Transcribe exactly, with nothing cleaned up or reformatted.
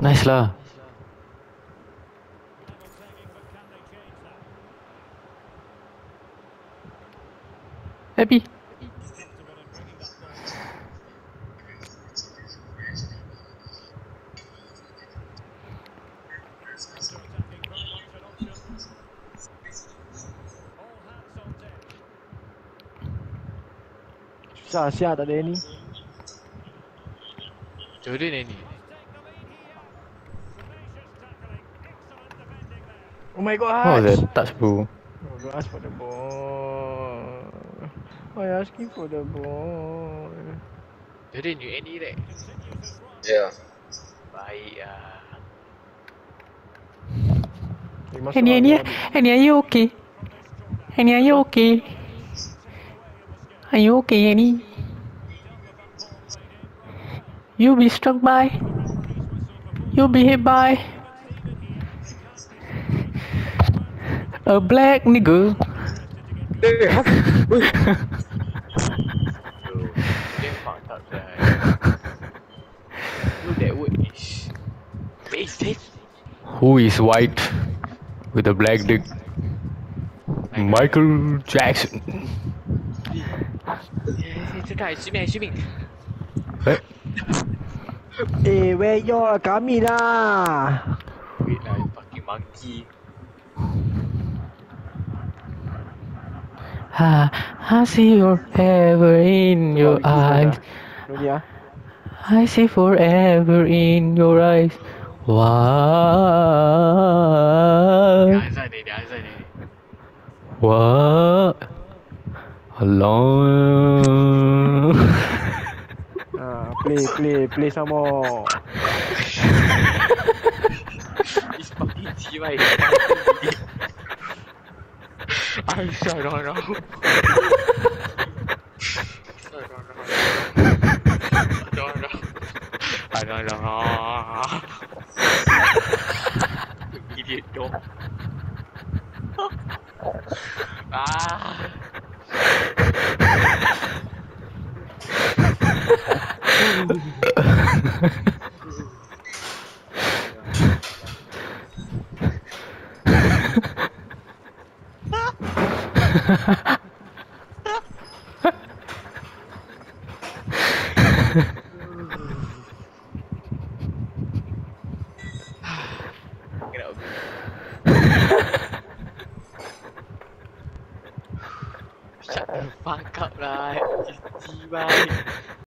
Nice lah. Happy. Susah siap tak ada ni. Jordan ni. Oh my god, What was Hutch! that? Touch bro. Oh, don't ask for the ball. Why you asking for the ball? Jordan, you any right? Yeah. Baik lah. Eh, masuk Henny, lah, Henny, kau ambil. Henny, are you okay? Henny, are you okay? Are you okay, Henny? You be struck by. You be hit by a black nigga. Eh, Haf. Oi. Bro, damn fucked up sia. Look that word is face face. Who is white with a black dick? Michael Jackson. Eh, cakap, swimming, swimming. Eh? Eh, where your kami lah? Wait lah, you fucking monkey. Ah, I see forever in your eyes. Dulu dia. I see forever in your eyes. Dia What? azan ni, dia azan ni. What? Alone. Ah, play, play, play some more. It's fucking G Y. I'm sorry, no, no. Sorry, no, no. No, no. I don't know. Idiot dog. Ah. Cannot be. Shut the fuck up lah. G Y.